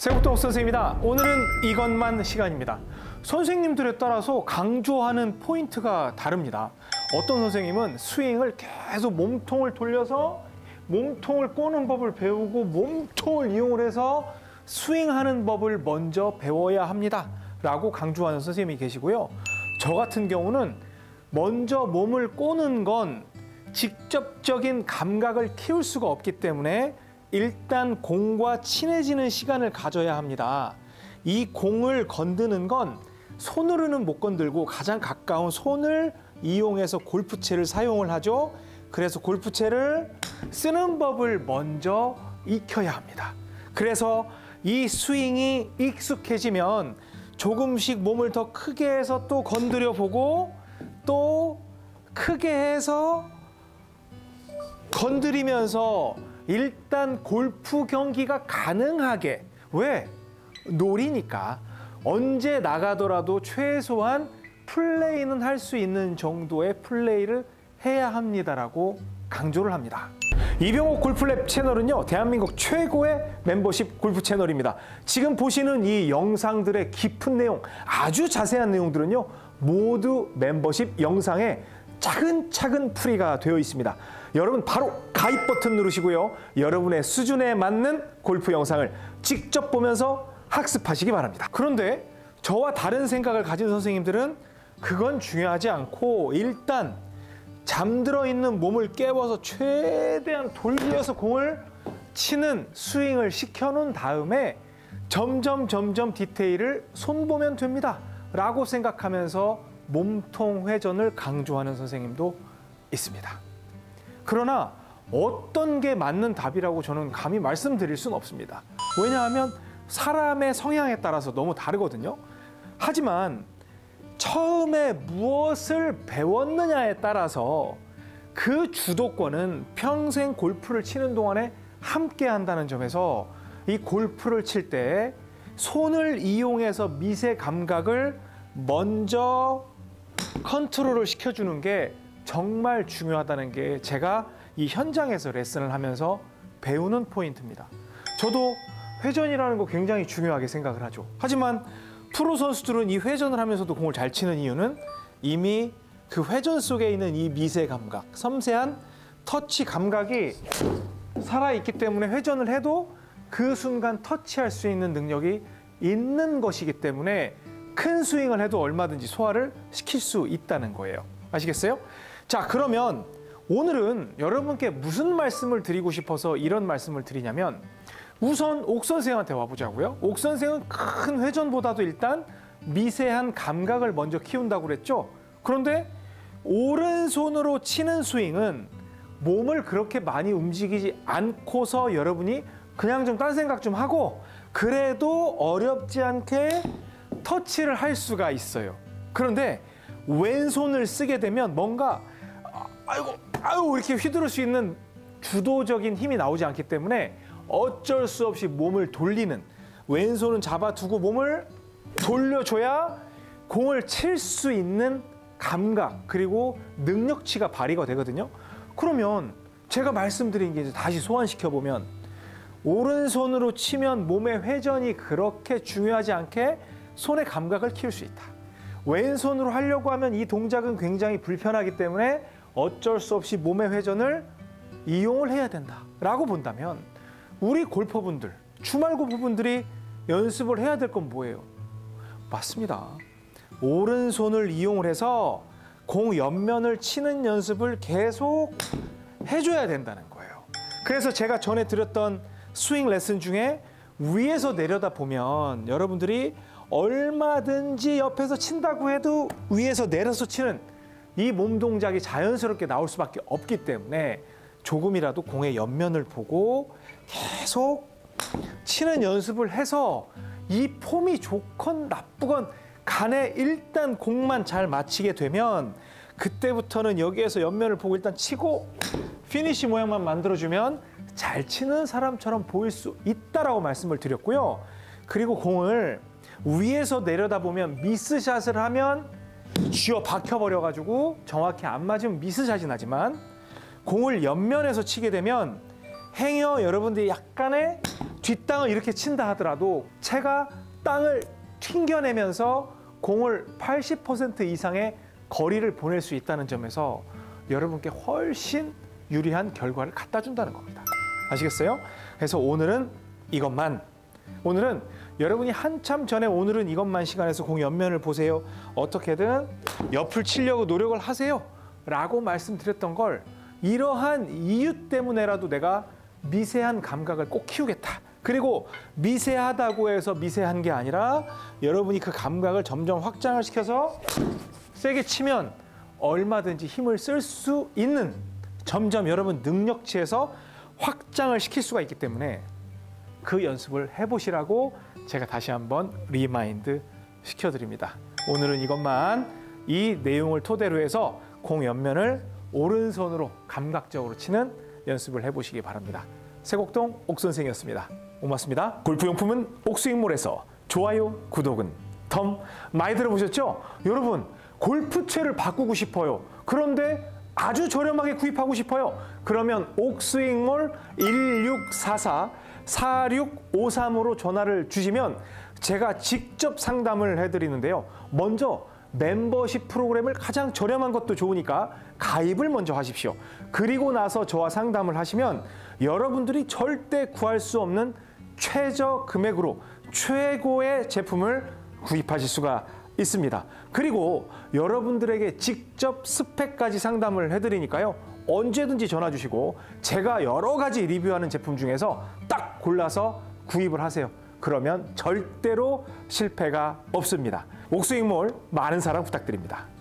세국동 선생님입니다. 오늘은 이것만 시간입니다. 선생님들에 따라서 강조하는 포인트가 다릅니다. 어떤 선생님은 스윙을 계속 몸통을 돌려서 몸통을 꼬는 법을 배우고 몸통을 이용을 해서 스윙하는 법을 먼저 배워야 합니다 라고 강조하는 선생님이 계시고요. 저 같은 경우는 먼저 몸을 꼬는 건 직접적인 감각을 키울 수가 없기 때문에 일단 공과 친해지는 시간을 가져야 합니다. 이 공을 건드는 건 손으로는 못 건들고 가장 가까운 손을 이용해서 골프채를 사용을 하죠. 그래서 골프채를 쓰는 법을 먼저 익혀야 합니다. 그래서 이 스윙이 익숙해지면 조금씩 몸을 더 크게 해서 또 건드려 보고 또 크게 해서 건드리면서 일단 골프 경기가 가능하게, 왜? 놀이니까 언제 나가더라도 최소한 플레이는 할 수 있는 정도의 플레이를 해야 합니다라고 강조를 합니다. 이병옥 골프랩 채널은요, 대한민국 최고의 멤버십 골프 채널입니다. 지금 보시는 이 영상들의 깊은 내용, 아주 자세한 내용들은요, 모두 멤버십 영상에 차근차근 풀이가 되어 있습니다. 여러분 바로 가입 버튼 누르시고요. 여러분의 수준에 맞는 골프 영상을 직접 보면서 학습하시기 바랍니다. 그런데 저와 다른 생각을 가진 선생님들은 그건 중요하지 않고 일단 잠들어 있는 몸을 깨워서 최대한 돌려서 공을 치는 스윙을 시켜놓은 다음에 점점 디테일을 손보면 됩니다 라고 생각하면서 몸통 회전을 강조하는 선생님도 있습니다. 그러나 어떤 게 맞는 답이라고 저는 감히 말씀드릴 수는 없습니다. 왜냐하면 사람의 성향에 따라서 너무 다르거든요. 하지만 처음에 무엇을 배웠느냐에 따라서 그 주도권은 평생 골프를 치는 동안에 함께 한다는 점에서 이 골프를 칠 때 손을 이용해서 미세 감각을 먼저 컨트롤을 시켜주는 게 정말 중요하다는 게 제가 이 현장에서 레슨을 하면서 배우는 포인트입니다. 저도 회전이라는 거 굉장히 중요하게 생각을 하죠. 하지만 프로 선수들은 이 회전을 하면서도 공을 잘 치는 이유는 이미 그 회전 속에 있는 이 미세 감각, 섬세한 터치 감각이 살아있기 때문에 회전을 해도 그 순간 터치할 수 있는 능력이 있는 것이기 때문에 큰 스윙을 해도 얼마든지 소화를 시킬 수 있다는 거예요. 아시겠어요? 자, 그러면 오늘은 여러분께 무슨 말씀을 드리고 싶어서 이런 말씀을 드리냐면 우선 옥 선생한테 와보자고요. 옥 선생은 큰 회전보다도 일단 미세한 감각을 먼저 키운다고 그랬죠. 그런데 오른손으로 치는 스윙은 몸을 그렇게 많이 움직이지 않고서 여러분이 그냥 좀 딴 생각 좀 하고 그래도 어렵지 않게 터치를 할 수가 있어요. 그런데 왼손을 쓰게 되면 뭔가 아이고 이렇게 휘두를 수 있는 주도적인 힘이 나오지 않기 때문에 어쩔 수 없이 몸을 돌리는, 왼손은 잡아두고 몸을 돌려줘야 공을 칠 수 있는 감각 그리고 능력치가 발휘가 되거든요. 그러면 제가 말씀드린 게 이제 다시 소환시켜보면 오른손으로 치면 몸의 회전이 그렇게 중요하지 않게 손의 감각을 키울 수 있다. 왼손으로 하려고 하면 이 동작은 굉장히 불편하기 때문에 어쩔 수 없이 몸의 회전을 이용을 해야 된다라고 본다면 우리 골퍼분들, 주말 골퍼분들이 연습을 해야 될 건 뭐예요? 맞습니다. 오른손을 이용을 해서 공 옆면을 치는 연습을 계속 해줘야 된다는 거예요. 그래서 제가 전에 드렸던 스윙 레슨 중에 위에서 내려다 보면 여러분들이 얼마든지 옆에서 친다고 해도 위에서 내려서 치는 이 몸 동작이 자연스럽게 나올 수밖에 없기 때문에 조금이라도 공의 옆면을 보고 계속 치는 연습을 해서 이 폼이 좋건 나쁘건 간에 일단 공만 잘 맞히게 되면 그때부터는 여기에서 옆면을 보고 일단 치고 피니시 모양만 만들어주면 잘 치는 사람처럼 보일 수 있다라고 말씀을 드렸고요. 그리고 공을 위에서 내려다보면 미스샷을 하면 쥐어 박혀버려가지고 정확히 안 맞으면 미스샷이 나지만 공을 옆면에서 치게 되면 행여 여러분들이 약간의 뒷땅을 이렇게 친다 하더라도 채가 땅을 튕겨내면서 공을 80% 이상의 거리를 보낼 수 있다는 점에서 여러분께 훨씬 유리한 결과를 갖다 준다는 겁니다. 아시겠어요? 그래서 오늘은 여러분이 한참 전에 오늘은 이것만 시간에서 공 옆면을 보세요. 어떻게든 옆을 치려고 노력을 하세요. 라고 말씀드렸던 걸 이러한 이유 때문에라도 내가 미세한 감각을 꼭 키우겠다. 그리고 미세하다고 해서 미세한 게 아니라 여러분이 그 감각을 점점 확장을 시켜서 세게 치면 얼마든지 힘을 쓸 수 있는 점점 여러분 능력치에서 확장을 시킬 수가 있기 때문에 그 연습을 해보시라고 제가 다시 한번 리마인드 시켜드립니다. 오늘은 이것만 이 내용을 토대로 해서 공 옆면을 오른손으로 감각적으로 치는 연습을 해보시기 바랍니다. 세곡동 옥선생이었습니다. 고맙습니다. 골프용품은 옥스윙몰에서 좋아요, 구독은 덤 많이 들어보셨죠? 여러분 골프채를 바꾸고 싶어요. 그런데 아주 저렴하게 구입하고 싶어요. 그러면 옥스윙몰 1644-4653으로 전화를 주시면 제가 직접 상담을 해드리는데요. 먼저 멤버십 프로그램을 가장 저렴한 것도 좋으니까 가입을 먼저 하십시오. 그리고 나서 저와 상담을 하시면 여러분들이 절대 구할 수 없는 최저 금액으로 최고의 제품을 구입하실 수가 있습니다. 그리고 여러분들에게 직접 스펙까지 상담을 해드리니까요. 언제든지 전화 주시고 제가 여러 가지 리뷰하는 제품 중에서 딱 골라서 구입을 하세요. 그러면 절대로 실패가 없습니다. 옥스윙몰 많은 사랑 부탁드립니다.